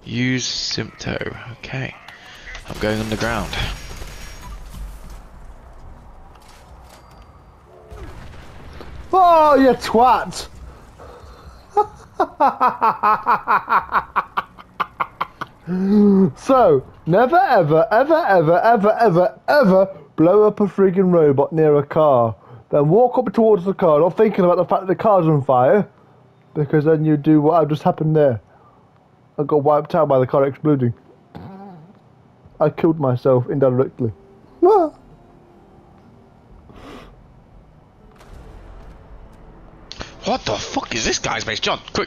Use Sympto. Okay. I'm going underground. Oh, you twat! So, never ever, ever, ever, ever, ever, ever blow up a friggin' robot near a car. Then walk up towards the car, not thinking about the fact that the car's on fire, because then you do what just happened there. I got wiped out by the car exploding. I killed myself indirectly. What the fuck is this guy's base? John, quick!